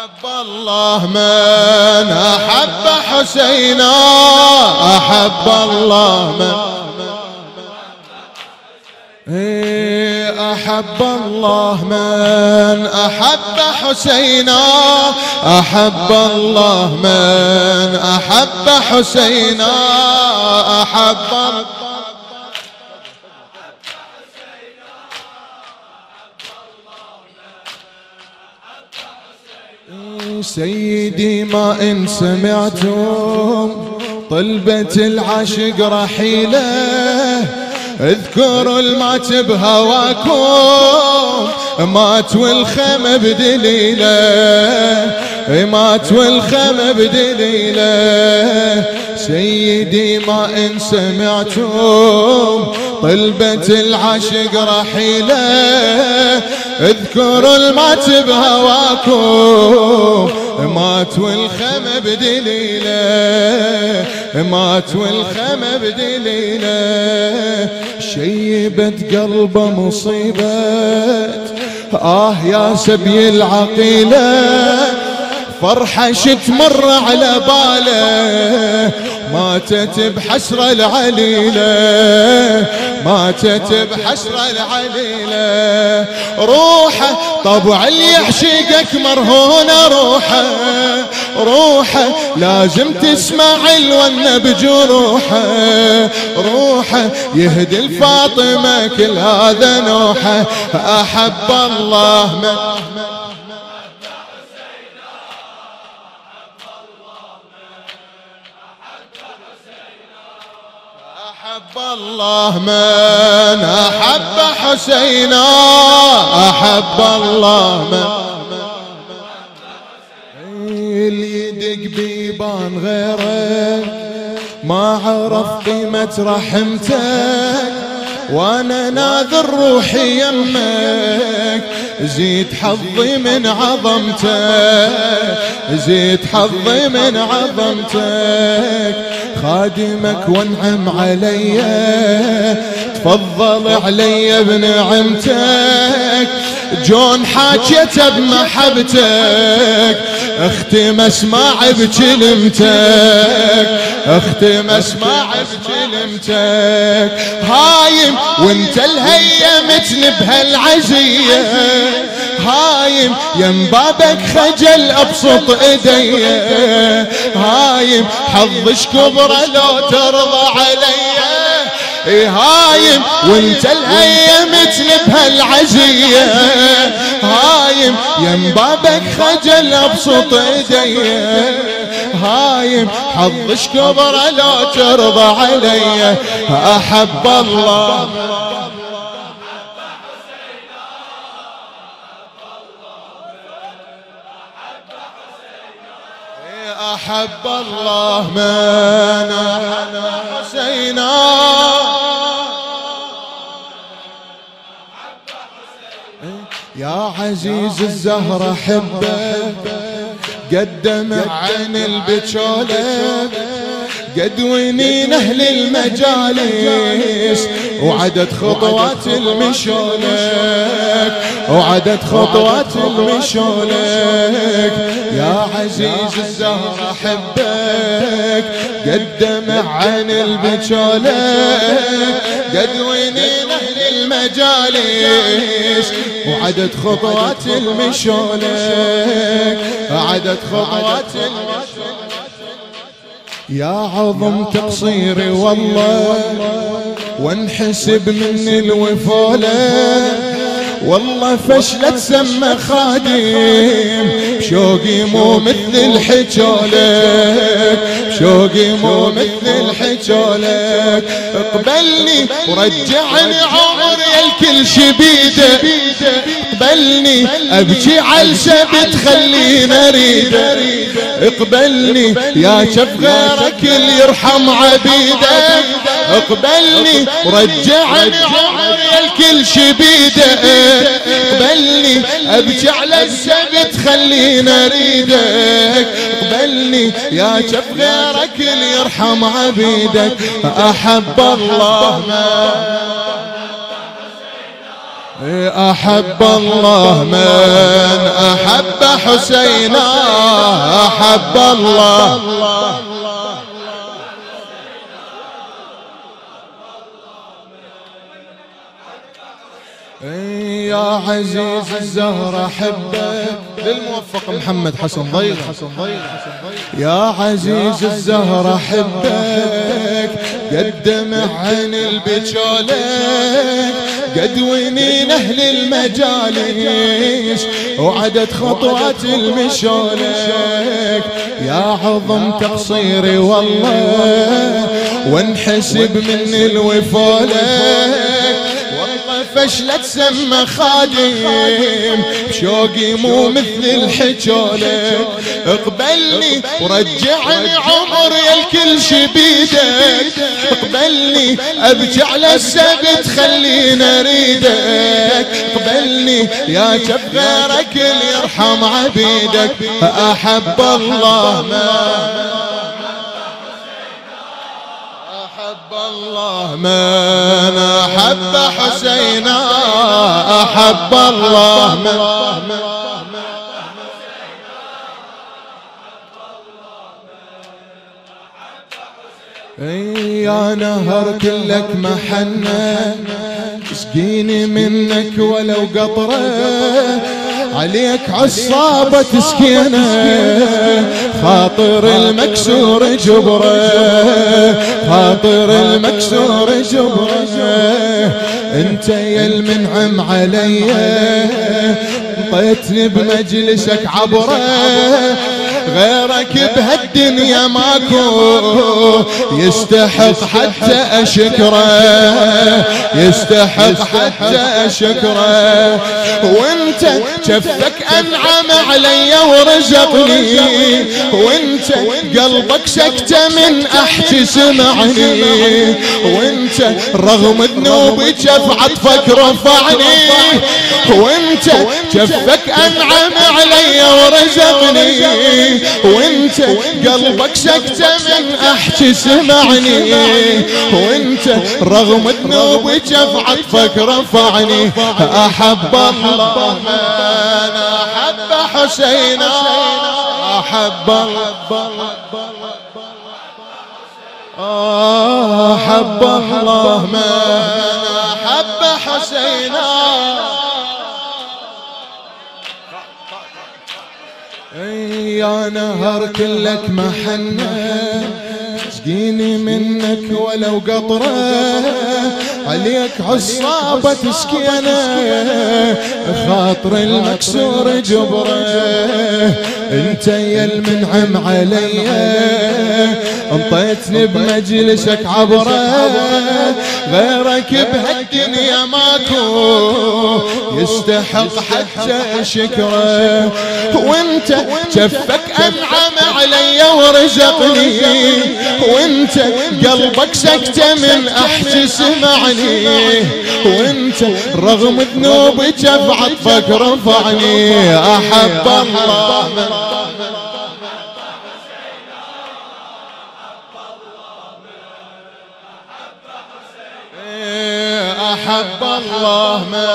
أحب الله من أحب حسينا، أحب الله من أحب الله من أحب حسينا، أحب الله من أحب حسينا، أحب سيدي ما إن سمعتم طلبة العاشق رحيله، اذكروا المات بهواكم، مات والخم بدليله، مات والخم بدليله. سيدي ما إن سمعتم طلبة العاشق رحيله، اذكروا المات بهواكم، مات والخم بدليله، مات والخم بدليله. شيبت قلبه مصيبة يا سبي العقيلة، فرحة شتمر على باله، ماتت بحسرة العليلة، ماتت بحسرة العليلة. روحه طبع اللي يعشقك مرهونة، روحه روحه لازم تسمع الون بجروحه، روحه يهدي الفاطمة كل هذا نوحه. أحب الله من أحب الله من أحب حسينا، أحب الله من اللي يدق بيبان غيرك، ما عرف قيمة رحمتك، وانا ناذر روحي يمك، زيد حظي من عظمتك، زيد حظي من عظمتك. خادمك وانعم علي، تفضل علي بنعمتك، جون حاجته بمحبتك، اختم اسمع بكلمتك، اختم اسمع بكلمتك. هايم وانت الهيمتني بهالعزية، هايم يم بابك خجل ابسط ايدي، هايم حظش كبرى لو ترضى علي. هايم وانت الهيمتني بهالعزية، هايم يم بابك خجل ابسط ايدي، هايم حظش كبرى لو ترضى علي. أحب الله أحب الله من أحب حسينا، يا عزيز الزهرة حبه، قدم عن البجولة، قد ونين أهل المجالس، وعدد خطوات المشولك، وعدد خطوات المشولك. يا عزيز الزهرة حبك، قدم عن البجولك، قد ونين أهل المجالس، وعدد خطوات المشولك، عدد خطوات المشولك. يا عظم تقصيري والله، وانحسب من الوفولة، والله فشلت سمى خادم، شوقي مو مثل الحجولك، شوقي مو مثل الحجولك. اقبلني ورجعني عمري الكل شبيده، اقبلني ابكي على سبت خلينا اريده، اقبلني يا شف غيرك اللي يرحم عبيدك، اقبلني ورجعني عمري الكل شبيده، اقبلني ابكي على السبت خلينا اريدك، اقبلني يا شف غيرك اللي يرحم عبيدك. أحب الله أحب الله من أحب حسينا، أحب الله يا عزيز الزهر أحبك. للموفق محمد حسن ضيغ. يا عزيز الزهر أحبك، قدم عن البجالك، قد ونين أهل المجالس وعدد خطوات المشالك. يا عظم تقصيري والله وانحسب من الوفالك، فشلت سما خادم شوقي مو مثل الحجالك. اقبلني ورجعني عمر يا الكل شبيدك، اقبلني ابجع للسبت خلينا اريدك، اقبلني يا جبارك اللي يرحم عبيدك. احب الله الله من أحب حسينا، أحب الله من يا نهر كلك محنة، اسقيني منك ولو قطرة، عليك عصابة تسكينة، خاطر المكسور جبره، خاطر المكسور جبره. انت يا المنعم علي طيتني بمجلسك عبره، غيرك بهالدنيا ماكو يستحق حتى أشكره، يستحق حتى أشكره. وانت جفك أنعم علي ورزقني، وانت قلبك سكتة من أحكي سمعني، وانت رغم ذنوبي جف عطفك رفعني، وانت جفك أنعم علي ورزقني، وانت قلبك سكتة من احكي سمعني، وانت رغم ذنوبي جف عطفك رفعني. احب الله من احب حسينا، احب احب الله من احب حسينا. يا نهر كلك محنة، اسقيني منك ولو قطرة، عليك عصابة تسكينة، خاطر المكسور جبره. انت يا المنعم علي انطيتني بمجلسك عبره، غيرك بهالدنيا ماكو يستحق حتى شكره. وانت جفك انعم علي ورزقني، وانت قلبك سكتة من احكي سمعني، وانت رغم ذنوبي جف عطفك رفعني. احب الله أحب الله ما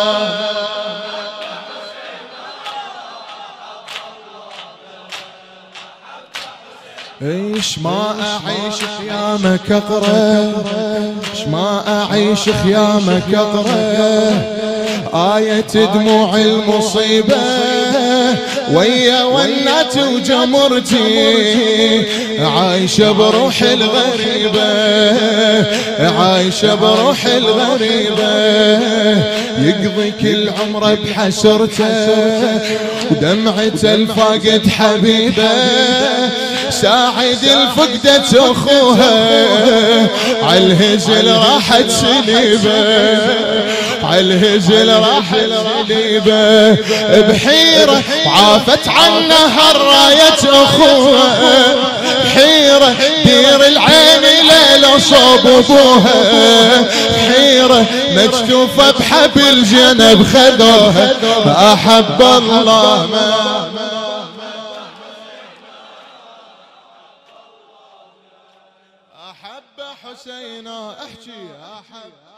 ايش ما اعيش خيامك اقرا، ايش ما اعيش خيامك اقرا، آية دموع المصيبة ويا ونات وجمرتي، عايشة بروح الغريبة، عايشة بروح الغريبة. يقضي كل عمره بحسرته ودمعته الفاقد حبيبه، ساعد الفقدة اخوها عالهزل راحت سليبه، عالهزل راحت سليبه. بحيرة عافت عنها الراية اخوها، بحيرة دير العين ليلة صوب ابوها، بحيرة مكتوفة بحبل جنب خذوها. احب الله ما أحب حسينا، احكي أحب